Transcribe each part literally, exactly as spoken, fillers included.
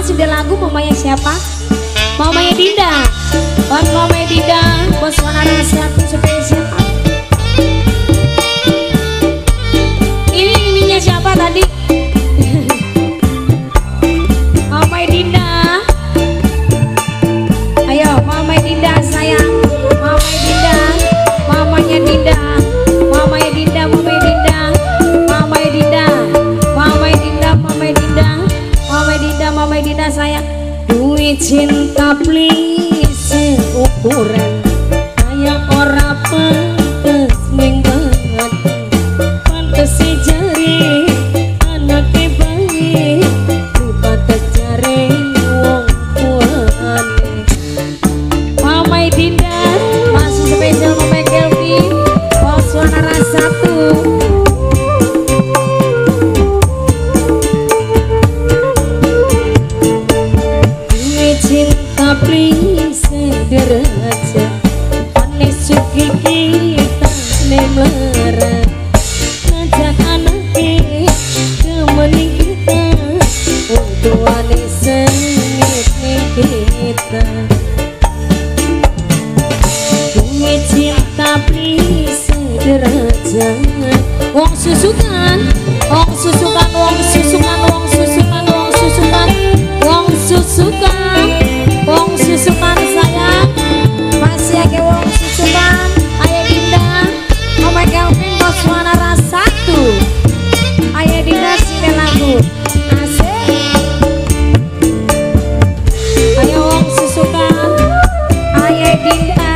sudah lagu mamanya siapa? Mamanya Dinda. Buat mamanya Dinda, bos wanara satu spesial. Ini ininya siapa tadi? Mamanya Dinda. Ayo, mamanya Dinda sayang. Mamanya Dinda, mamanya Dinda, mamanya Dinda, mamanya Dinda, mamanya Dinda, mamanya Dinda, mamanya Dinda, mamanya Dinda, mamanya Dinda sayang. Duit cinta please ukuran kayak ora pantes ning banget pantes si jari anake bayi daripada jari wong tuane. Mamai Dinda masih spesial Mamai Kelvin bos wanara satu. Cinta please deraja panis suki kita nemlara ngajak anake temani kita untuk anis sengit kita. Duit cinta please deraja wong susukan wong susukan wong susukan wong susukan wong susukan wong susukan wong susukan sayang masih ake wong susukan. Ayah Dinda Mama Kelvin bos wanara satu. Ayah Dinda sini lagu asik. Ayo wong susukan Ayah Dinda.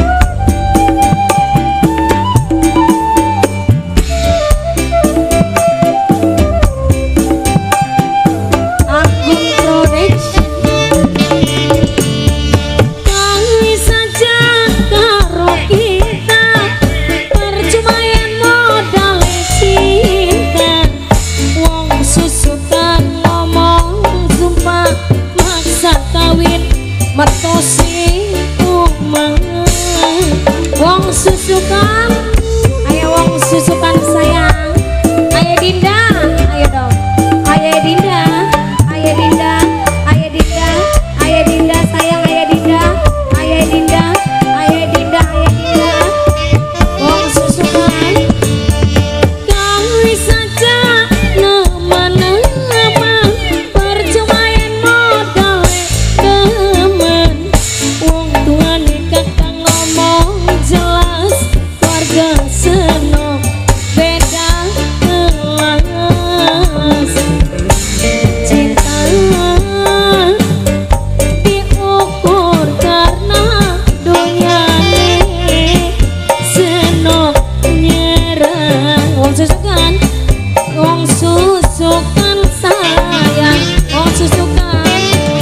Matosi umang wong susukan. Ayo wong susukan sayang. Ayo Dinda, ayo dong. Ayo Dinda, ayo Dinda, ayo Dinda, ayo Dinda sayang. Ayo Dinda, ayo Dinda, ayo Dinda, ayo Dinda. Wong susukan kang wis saja nama-nama percuma yen modal temen wong tuane kakang ngomong jelas warga seneng beda kelas. Cinta diukur karena dunyane seneng nyerang. Wong susukan wong susukan sayang wong susukan.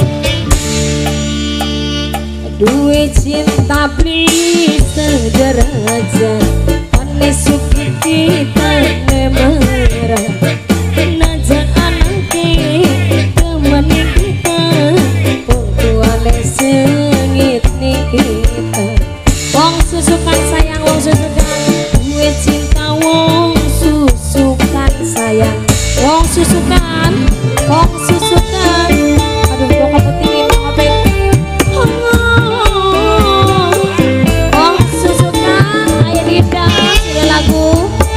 Duit cinta please sederajat panis suki kita nemera najan anake temani kita waktuane sengit nih kita. Wong susukan sayang wong susukan. Duit cinta wong susukan sayang wong susukan wong susukan. Aduh gua kepentingin ngopek. Wong susukan Ayah Dinda sudah lagu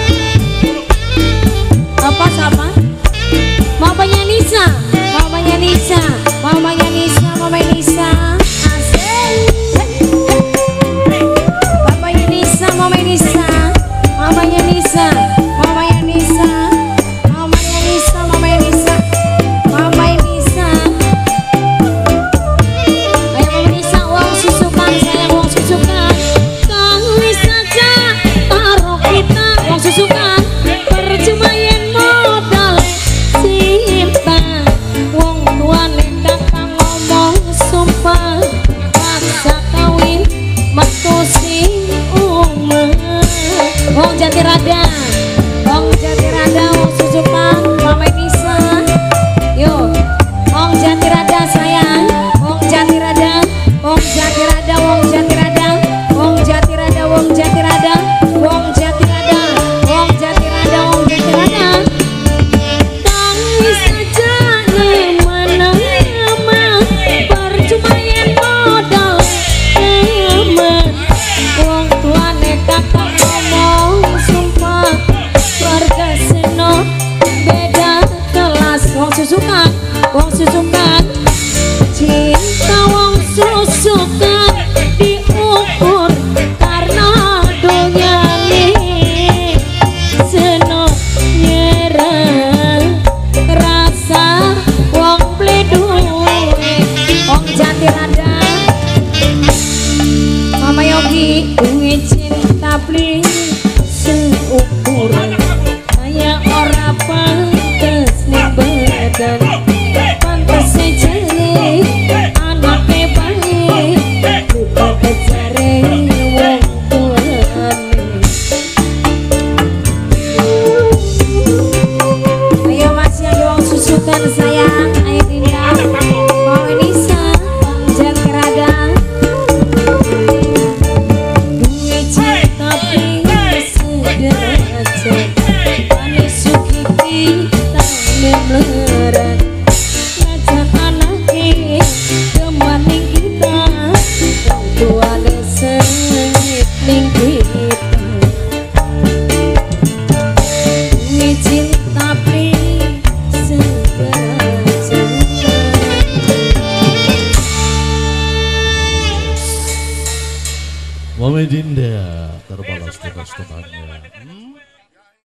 apa sama mamanya Nisa mamanya Nisa mamanya Nisa mamanya Nisa Mama Dinda terbalas tugas tunannya. Hmm?